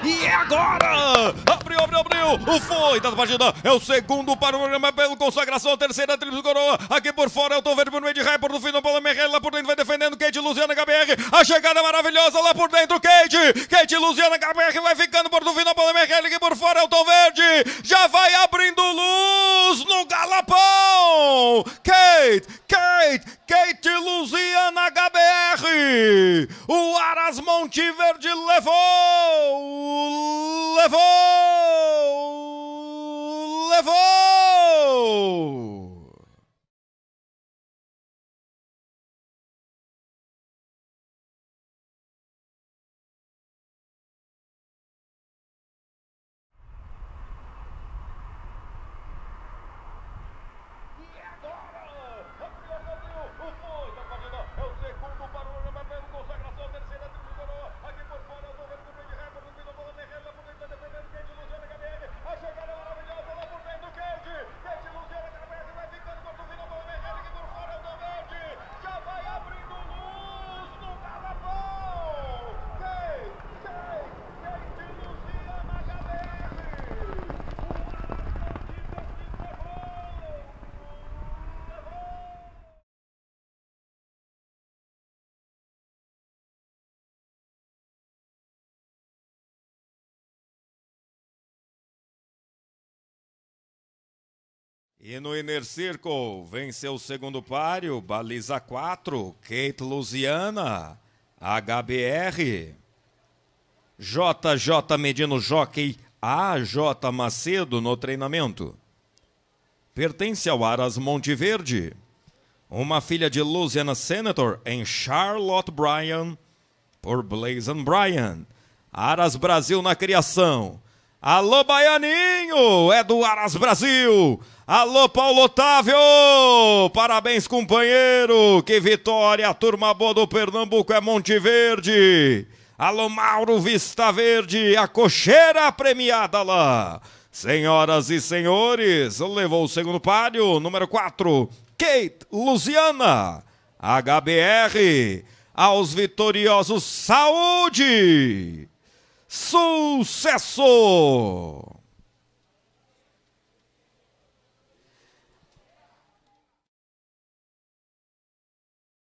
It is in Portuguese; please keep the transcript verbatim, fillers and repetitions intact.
E é agora! Abriu, abriu, abriu! Foi da partida, é o segundo para o programa pelo consagração, a terceira tríplice coroa. Aqui por fora é o Tom Verde por meio de Raia, por no fim do Paulo Merrell, lá por dentro vai defendendo Kate Luziana H B R. A chegada maravilhosa lá por dentro, Kate! Kate Luziana H B R vai ficando por no fim do Paulo Merrell, aqui por fora é o Tom Verde. Já vai abrindo luz no galopão! Kate, Kate, Kate Luziana H B R! O Aras Monteverde levou! Levou! Levou! E no Inner Circle, venceu o segundo páreo, baliza quatro, Kate Luziana, H B R. J J Medino Jockey, A J Macedo no treinamento. Pertence ao Aras Monteverde. Uma filha de Luziana Senator em Charlotte Bryan, por Blazon Bryan. Aras Brasil na criação. Alô, Baianinho, é do Aras Brasil. Alô, Paulo Otávio, parabéns, companheiro. Que vitória, a turma boa do Pernambuco é Monteverde. Alô, Mauro Vista Verde, a cocheira premiada lá. Senhoras e senhores, levou o segundo páreo, número quatro, Kate Luziana, H B R. Aos vitoriosos, saúde! Sucesso!